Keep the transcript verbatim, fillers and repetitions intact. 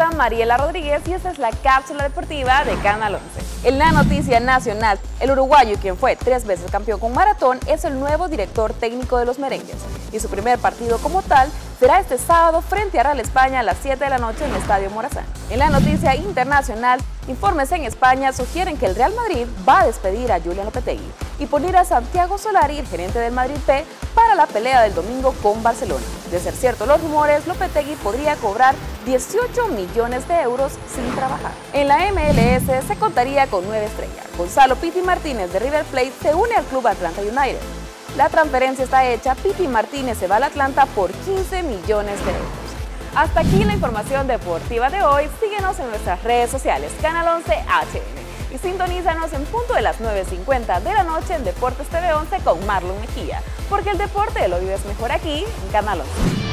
saluda Mariela Rodríguez y esta es la cápsula deportiva de Canal once. En la noticia nacional, el uruguayo, quien fue tres veces campeón con maratón, es el nuevo director técnico de los merengues y su primer partido como tal será este sábado frente a Real España a las siete de la noche en el Estadio Morazán. En la noticia internacional, informes en España sugieren que el Real Madrid va a despedir a Julián Lopetegui y poner a Santiago Solari, el gerente del Madrid B, para la pelea del domingo con Barcelona. De ser cierto los rumores, Lopetegui podría cobrar dieciocho millones de euros sin trabajar. En la M L S se contaría con nueve estrellas. Gonzalo Pity Martínez de River Plate se une al club Atlanta United. La transferencia está hecha, Pity Martínez se va al Atlanta por quince millones de euros. Hasta aquí la información deportiva de hoy. Síguenos en nuestras redes sociales, Canal once H N, y sintonízanos en punto de las nueve cincuenta de la noche en Deportes T V once con Marlon Mejía, porque el deporte lo vives mejor aquí en Canal once.